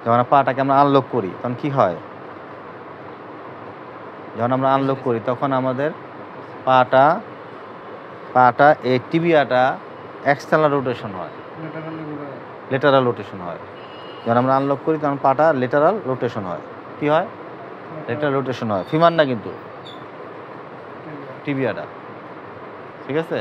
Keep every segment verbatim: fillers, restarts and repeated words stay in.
যখন পাটাকে আমরা আনলক করি তখন কি হয়? যখন আমরা আনলক করি তখন আমাদের পাটা পাটা এই টিবিয়াটা এক্সটার্নাল রোটেশন হয়, লেটারাল রোটেশন হয়। যখন আমরা আনলক করি তখন পাটা লেটারাল রোটেশন হয়। কি হয়? লেটারাল রোটেশন হয়। ফিমার না কিন্তু, টিবিয়াটা। ঠিক আছে?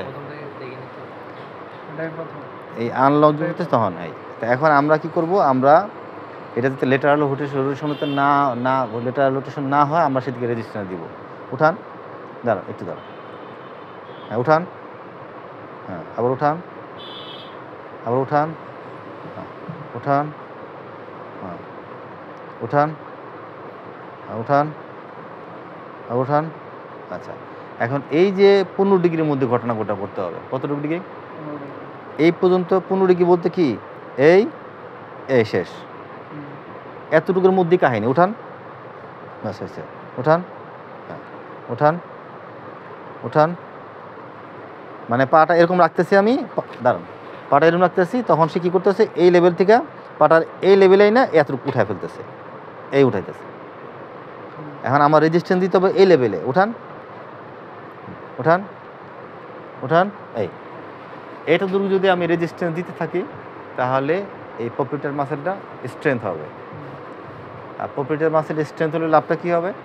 এই আনলক করতে তখন এই তা এখন আমরা কি করব? আমরা এটা যাতে লেটারাল রোটেশন হতে না না লেটারাল রোটেশন না হয় আমরা সেদিকে রেজিস্ট্যান্স দিব। উঠান, দাঁড়ান একটু দাঁড়ান। হ্যাঁ উঠান, হ্যাঁ আবার উঠান, আবার উঠান, হ্যাঁ উঠান, হ্যাঁ উঠান, হ্যাঁ উঠান, আবার উঠান। আচ্ছা, এখন এই যে পনেরো ডিগ্রির মধ্যে ঘটনা ঘটা করতে হবে। কতটুকু ডিগ্রি? এই পর্যন্ত পনেরো ডিগ্রি বলতে কি এই এই শেষ, এতটুকুর মধ্যে কাহিনী। উঠান, আচ্ছা আচ্ছা উঠান, হ্যাঁ উঠান, উঠান। মানে পাটা এরকম রাখতেছি আমি, দাঁড়ান, পাটা এরকম রাখতেছি তখন সে কী করতেছে? এই লেভেল থেকে পাটার এই লেভেলেই না এতটুকু উঠায় ফেলতেছে, এই উঠাইতেছে। এখন আমার রেজিস্ট্যান্স দিতে হবে এই লেভেলে। উঠান, উঠান, উঠান। এই এটা দূর যদি আমি রেজিস্ট্যান্স দিতে থাকি তাহলে এই প্রোপ্রিয়েটর মাসেলটা স্ট্রেংথ হবে। আর প্রোপ্রিয়েটর মাসেল স্ট্রেংথ হলে লাভটা কী হবে?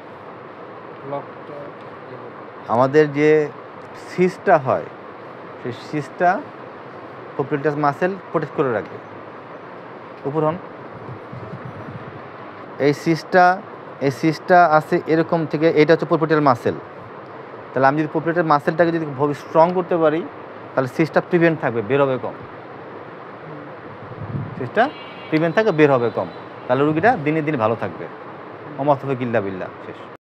আমাদের যে সিসটা হয় সেই সিসটা প্রোপ্রিয়েটর মাসেল প্রোটেক্ট করে রাখবে। উপর হন, এই সিসটা এই সিসটা আছে এরকম থেকে, এটা হচ্ছে প্রোপ্রিয়েটর মাসেল। তাহলে আমি যদি প্রোপ্রিয়েটর মাসেলটাকে যদি খুব স্ট্রং করতে পারি তাহলে সিসটা প্রিভেন্ট থাকবে, বের হবে কম। সিসটা প্রিভেন্ট থাকবে, বের হবে কম। তাহলে রুগীটা দিনে দিনে ভালো থাকবে। অমত হবে গিল্লা বিল্লা শেষ।